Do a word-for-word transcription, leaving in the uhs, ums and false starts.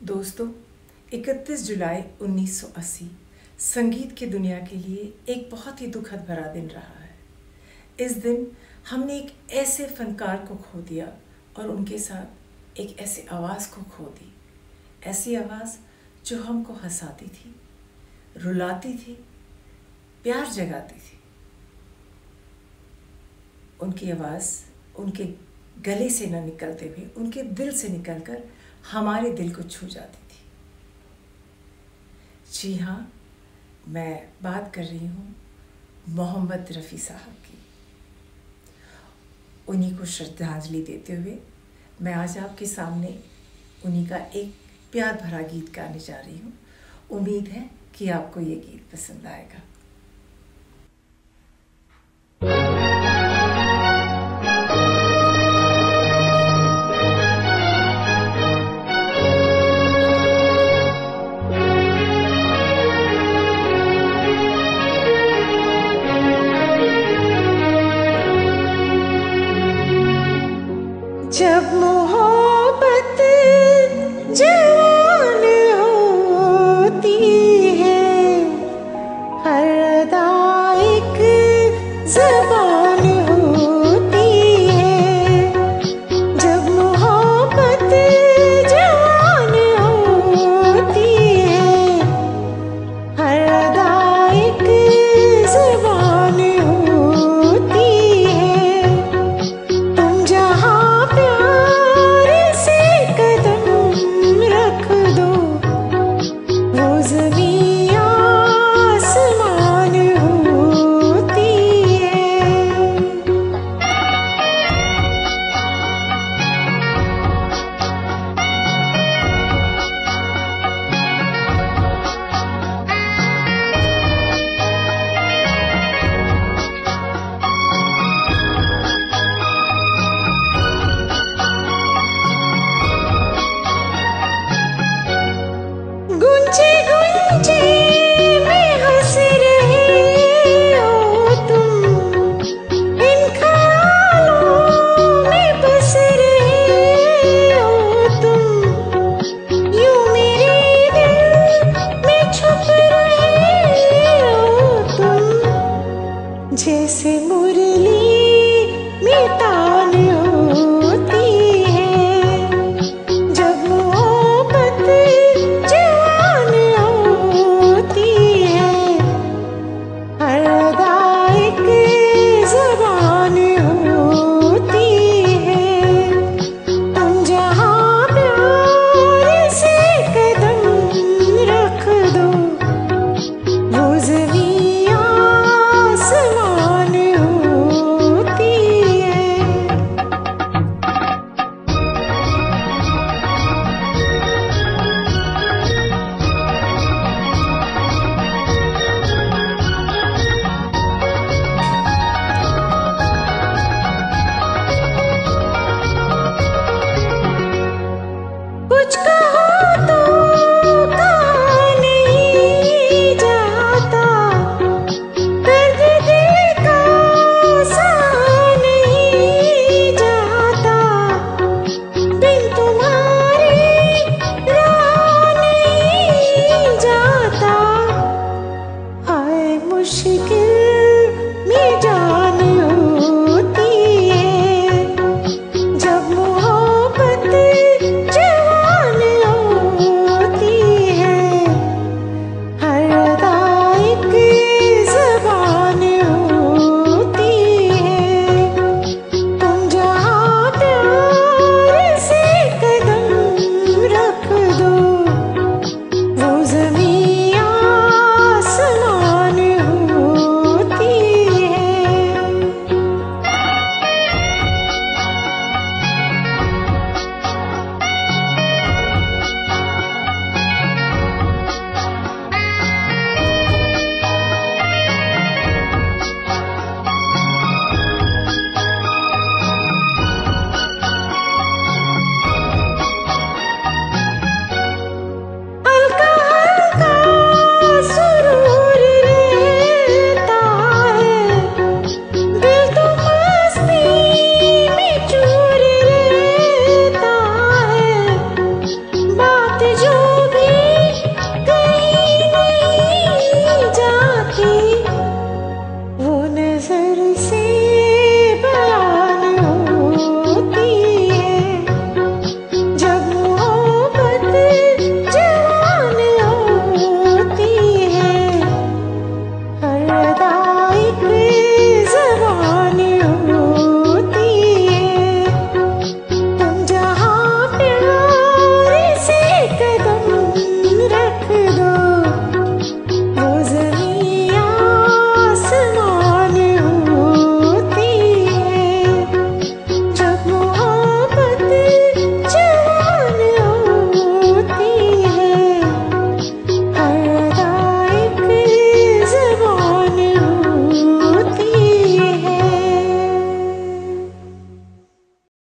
दोस्तों, इकतीस जुलाई उन्नीस सौ अस्सी संगीत की दुनिया के लिए एक बहुत ही दुखद भरा दिन रहा है। इस दिन हमने एक ऐसे फनकार को खो दिया और उनके साथ एक ऐसी आवाज़ को खो दी। ऐसी आवाज़ जो हमको हंसाती थी, रुलाती थी, प्यार जगाती थी। उनकी आवाज़ उनके गले से न निकलते हुए उनके दिल से निकलकर हमारे दिल को छू जाती थी। जी हाँ, मैं बात कर रही हूँ मोहम्मद रफ़ी साहब की। उन्हीं को श्रद्धांजलि देते हुए मैं आज आपके सामने उन्हीं का एक प्यार भरा गीत गाने जा रही हूँ। उम्मीद है कि आपको ये गीत पसंद आएगा। जब मोहब्बत